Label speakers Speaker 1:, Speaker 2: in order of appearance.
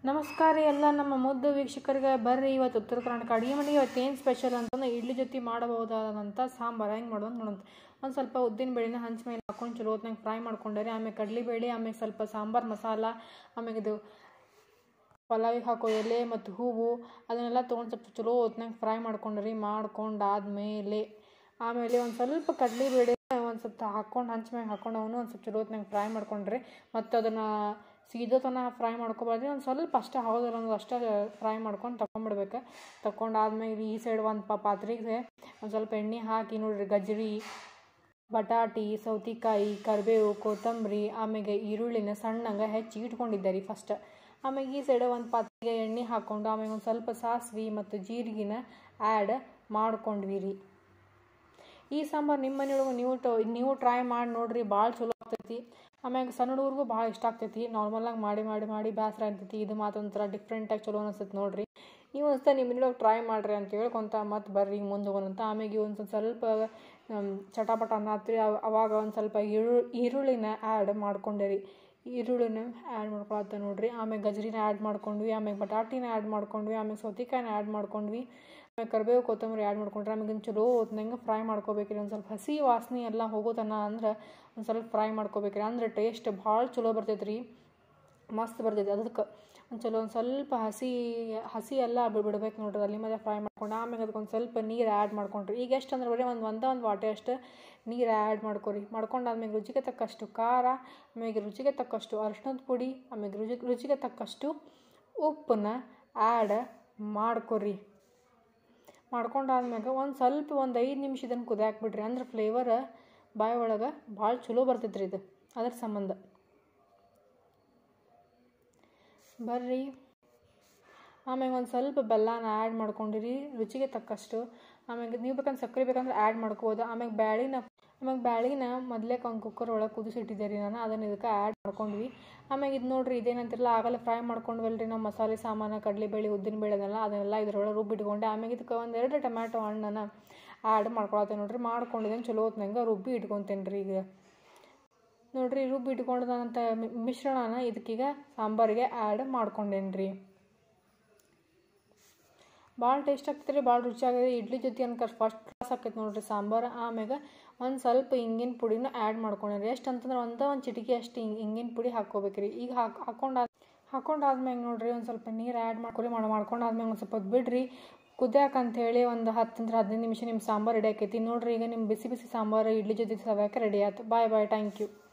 Speaker 1: ನಮಸ್ಕಾರ ಎಲ್ಲ ನಮ್ಮ ಮುದ್ದು ವೀಕ್ಷಕರಿಗೆ. ಬರ್ರಿ ಇವತ್ತು ಉತ್ತರ ಕರ್ನಾಟಕ ಅಡುಗೆ ಮನೆಗೆ ಇವತ್ತೇನು ಸ್ಪೆಷಲ್ ಅಂತಂದ್ರೆ ಇಡ್ಲಿ ಜೊತೆ ಮಾಡಬಹುದಾದಂಥ ಸಾಂಬಾರು ಹೆಂಗೆ ಮಾಡೋದು ನೋಡೋಣ. ಒಂದು ಸ್ವಲ್ಪ ಉದ್ದಿನ ಬೇಳೆನ ಹಂಚ ಮೇಲೆ ಹಾಕೊಂಡು ಚಲೋ ಹೊತ್ನಾಗ ಫ್ರೈ ಮಾಡ್ಕೊಂಡ್ರಿ. ಆಮೇಲೆ ಕಡಲೆಬೇಳೆ, ಆಮೇಲೆ ಸ್ವಲ್ಪ ಸಾಂಬಾರು ಮಸಾಲ, ಆಮೇಲೆ ಇದು ಪಲಾವಿಗೆ ಹಾಕೋ ಎಲೆ ಮತ್ತು ಹೂವು ಅದನ್ನೆಲ್ಲ ತೊಗೊಂಡು ಸ್ವಲ್ಪ ಚಲೋ ಹೊತ್ನಾಗ ಫ್ರೈ ಮಾಡ್ಕೊಂಡ್ರಿ. ಮಾಡ್ಕೊಂಡಾದ್ಮೇಲೆ ಒಂದು ಸ್ವಲ್ಪ ಕಡಲೆಬೇಳೆ ಒಂದು ಸ್ವಲ್ಪ ಹಾಕ್ಕೊಂಡು ಹಂಚ ಮ್ಯಾಗ ಹಾಕೊಂಡು ಅವನು ಒಂದು ಸ್ವಲ್ಪ ಚಲೋ ಹೊತ್ನಾಗ ಫ್ರೈ ಮಾಡ್ಕೊಂಡ್ರಿ. ಮತ್ತು ಅದನ್ನು ಸೀದೋತನ ಫ್ರೈ ಮಾಡ್ಕೊಬಾರ್ದು, ಒಂದು ಸ್ವಲ್ಪ ಅಷ್ಟೇ ಹೌದಲ್ಲ ಒಂದು ಅಷ್ಟೇ ಫ್ರೈ ಮಾಡ್ಕೊಂಡು ತಗೊಂಡ್ಬಿಡ್ಬೇಕು. ತಗೊಂಡಾದ್ಮೇಲೆ ಈ ಸೈಡ್ ಒಂದು ಪಾತ್ರೆಗೆ ಒಂದು ಸ್ವಲ್ಪ ಎಣ್ಣೆ ಹಾಕಿ ನೋಡಿರಿ, ಗಜ್ಜರಿ, ಬಟಾಟಿ, ಸೌತೆಕಾಯಿ, ಕರಿಬೇವು, ಕೊತ್ತಂಬರಿ, ಆಮೇಲೆ ಈರುಳ್ಳಿನ ಸಣ್ಣಗೆ ಹೆಚ್ಚಿ ಇಟ್ಕೊಂಡಿದ್ದೆ ರೀ ಫಸ್ಟ್. ಆಮೇಲೆ ಈ ಸೈಡ್ ಒಂದು ಪಾತ್ರೆಗೆ ಎಣ್ಣೆ ಹಾಕ್ಕೊಂಡು ಆಮೇಲೆ ಒಂದು ಸ್ವಲ್ಪ ಸಾಸಿವೆ ಮತ್ತು ಜೀರಿಗೆನ ಆ್ಯಡ್ ಮಾಡ್ಕೊಂಡ್ವಿ ರೀ. ಈ ಸಾಂಬಾರು ನಿಮ್ಮ ಮನೆಯೊಳಗೆ ನೀವು ಟ್ರೈ ಮಾಡಿ ನೋಡಿರಿ, ಭಾಳ ಚಲೋ ಆಗ್ತೈತಿ. ಆಮ್ಯಾಗ ಸಣ್ಣ ಹುಡುಗರಿಗೂ ಭಾಳ ಇಷ್ಟ ಆಗ್ತೈತಿ. ನಾರ್ಮಲಾಗಿ ಮಾಡಿ ಬೇಸರ ಆಗ್ತೈತಿ. ಇದು ಮಾತೊಂಥರ ಡಿಫ್ರೆಂಟಾಗಿ ಚಲೋ ಅನಿಸ್ತೈತಿ ನೋಡಿರಿ. ನೀವು ಅನ್ಸ್ತಾ ನಿಮ್ಮ ಮನೆಯೊಳಗೆ ಟ್ರೈ ಮಾಡಿರಿ ಅಂತ ಹೇಳ್ಕೊಂತ ಮತ್ತು ಬರ್ರಿ ಮುಂದೆ ಹೋಗೋಣಂತ. ಆಮೇಲೆ ಒಂದು ಸ್ವಲ್ಪ ಚಟಾಪಟ ಅನ್ನತ್ರಿ. ಅವಾಗ ಒಂದು ಸ್ವಲ್ಪ ಈರುಳ್ಳಿನ ಆ್ಯಡ್ ಮಾಡ್ಕೊಂಡೆ ರೀ. ಈರುಳ್ಳಿನ ಆ್ಯಡ್ ಮಾಡ್ಕೊಳತ್ತ ನೋಡಿರಿ. ಆಮೇಲೆ ಗಜ್ರಿನ ಆ್ಯಡ್ ಮಾಡ್ಕೊಂಡ್ವಿ, ಆಮೇಲೆ ಬಟಾಟಿನ ಆ್ಯಡ್ ಮಾಡ್ಕೊಂಡ್ವಿ, ಆಮೇಲೆ ಸೌತೆಕಾಯಿನ ಆ್ಯಡ್ ಮಾಡ್ಕೊಂಡ್ವಿ, ಆಮೇಲೆ ಕರಿಬೇವು ಕೊತ್ತಂಬರಿ ಆ್ಯಡ್ ಮಾಡ್ಕೊಂಡ್ರೆ ಆಮೇಲೆ ಚಲೋ ಹೊತ್ನಂಗೆ ಫ್ರೈ ಮಾಡ್ಕೋಬೇಕ್ರಿ. ಒಂದು ಸ್ವಲ್ಪ ಹಸಿ ವಾಸನೆ ಎಲ್ಲ ಹೋಗೋತನ ಅಂದ್ರೆ ಒಂದು ಸ್ವಲ್ಪ ಫ್ರೈ ಮಾಡ್ಕೋಬೇಕ್ರಿ. ಅಂದ್ರೆ ಟೇಸ್ಟ್ ಭಾಳ ಚಲೋ ಬರ್ತೈತೆ ರೀ, ಮಸ್ತ್ ಬರ್ತೈತಿ. ಅದಕ್ಕೆ ಒಂದು ಸ್ವಲ್ಪ ಹಸಿ ಎಲ್ಲ ಬಿಡ್ಬೇಕು ನೋಡ್ರಿ. ಅಲ್ಲಿ ಮೇಲೆ ಫ್ರೈ ಮಾಡ್ಕೊಂಡು ಆಮೇಲೆ ಅದಕ್ಕೊಂದು ಸ್ವಲ್ಪ ನೀರು ಆ್ಯಡ್ ಮಾಡ್ಕೊಂಡ್ರಿ. ಈಗ ಎಷ್ಟು ಅಂದ್ರೆ ಬರೀ ಒಂದು ವಾಟೆ ಅಷ್ಟು ನೀರು ಆ್ಯಡ್ ಮಾಡ್ಕೊರಿ. ಮಾಡ್ಕೊಂಡಾದ್ಮೇಲೆ ರುಚಿಗೆ ತಕ್ಕಷ್ಟು ಖಾರ, ಆಮೇಲೆ ರುಚಿಗೆ ತಕ್ಕಷ್ಟು ಅರಿಶಿಣದ ಪುಡಿ, ಆಮೇಲೆ ರುಚಿಗೆ ತಕ್ಕಷ್ಟು ಉಪ್ಪನ್ನ ಆ್ಯಡ್ ಮಾಡ್ಕೊರಿ. ಮಾಡ್ಕೊಂಡಾದ್ಮ್ಯಾಗ ಒಂದು 5 ನಿಮಿಷ ಇದನ್ನು ಕುದಿಯಾಕ್ಬಿಡ್ರಿ. ಅಂದ್ರೆ ಫ್ಲೇವರ್ ಬಾಯಿ ಒಳಗೆ ಭಾಳ ಚಲೋ ಬರ್ತೈತೆ ರೀ ಇದು. ಅದ್ರ ಸಂಬಂಧ ಬರ್ರಿ. ಆಮೇಲೆ ಒಂದು ಸ್ವಲ್ಪ ಬೆಲ್ಲನ ಆ್ಯಡ್ ಮಾಡ್ಕೊಂಡಿರಿ ರುಚಿಗೆ ತಕ್ಕಷ್ಟು. ಆಮೇಲೆ ನೀವು ಬೇಕಂದ್ರೆ ಸಕ್ಕರೆ ಬೇಕಂದ್ರೆ ಆ್ಯಡ್ ಮಾಡ್ಕೋಬೋದು. ಆಮೇಲೆ ಬ್ಯಾಳಿನ ಮೊದಲೇ ಒಂದು ಕುಕ್ಕರ್ ಒಳಗೆ ಕುದಿಸಿಟ್ಟಿದ್ದೆ ರೀ ನಾನು. ಅದನ್ನು ಇದಕ್ಕೆ ಆ್ಯಡ್ ಮಾಡ್ಕೊಂಡ್ವಿ. ಆಮೇಲೆ ಇದು ನೋಡಿರಿ, ಇದೇನಂತಿರಲ್ಲ ಆಗಲ್ಲ ಫ್ರೈ ಮಾಡ್ಕೊಂಡ್ವಲ್ರಿ ನಾವು ಮಸಾಲೆ ಸಾಮಾನು, ಕಡಲೆಬೇಳೆ, ಉದ್ದಿನಬೇಳೆ ಅದನ್ನೆಲ್ಲ ಇದ್ರೊಳಗೆ ರುಬ್ಬಿಟ್ಕೊಂಡೆ. ಆಮೇಲೆ ಇದಕ್ಕೆ 2 ಟೊಮ್ಯಾಟೊ ಹಣ್ಣನ್ನು ಆ್ಯಡ್ ಮಾಡ್ಕೊಳತ್ತೆ ನೋಡಿರಿ. ಮಾಡ್ಕೊಂಡಿದ್ದೇನೆ ಚಲೋ ಹೊತ್ನಂಗೆ ರುಬ್ಬಿ ಇಟ್ಕೊತೇನೆ ರೀ. ಈಗ ನೋಡಿರಿ, ರುಬ್ಬಿ ಇಟ್ಕೊಂಡಂಥ ಮಿಶ್ರಣನ ಇದಕ್ಕೀಗ ಸಾಂಬಾರಿಗೆ ಆ್ಯಡ್ ಮಾಡ್ಕೊಂಡೇನಿ ರೀ. ಭಾಳ ಟೇಸ್ಟ್ ಆಗ್ತೈತೆ ರೀ, ಭಾಳ ರುಚಿ ಆಗಿದೆ. ಇಡ್ಲಿ ಜೊತೆ ಅನ್ಕರ್ ಫಸ್ಟ್ ಕ್ಲಾಸ್ ಆಕೈತೆ ನೋಡಿರಿ ಸಾಂಬಾರು. ಆಮ್ಯಾಗ ಒಂದು ಸ್ವಲ್ಪ ಹಿಂಗಿನ ಪುಡಿನ ಆ್ಯಡ್ ಮಾಡ್ಕೊಂಡ್ರಿ. ಎಷ್ಟು ಅಂತಂದ್ರೆ ಒಂದು ಚಿಟಿಕೆ ಅಷ್ಟು ಹಿಂಗಿನ ಪುಡಿ ಹಾಕ್ಕೋಬೇಕ್ರಿ. ಈಗ ಹಾಕೊಂಡಾದ್ಮ್ಯಾಗ ನೋಡಿರಿ ಒಂದು ಸ್ವಲ್ಪ ನೀರು ಆ್ಯಡ್ ಮಾಡ್ಕೊಂಡಾದ್ಮ್ಯಾಗ ಒಂದು ಸ್ವಲ್ಪ ಹೊತ್ತು ಬಿಡ್ರಿ ಕುದಿಯಾಕಂತೇಳಿ. ಒಂದು 10-15 ನಿಮಿಷ ನಿಮ್ಮ ಸಾಂಬಾರು ರೆಡಿ ಆಕೈತಿ ನೋಡಿರಿ. ಈಗ ನಿಮ್ಮ ಬಿಸಿ ಬಿಸಿ ಸಾಂಬಾರು ಇಡ್ಲಿ ಜೊತೆ ಸವ್ಯಾಕೆ ರೆಡಿ ಆಯ್ತು. Bye thank you.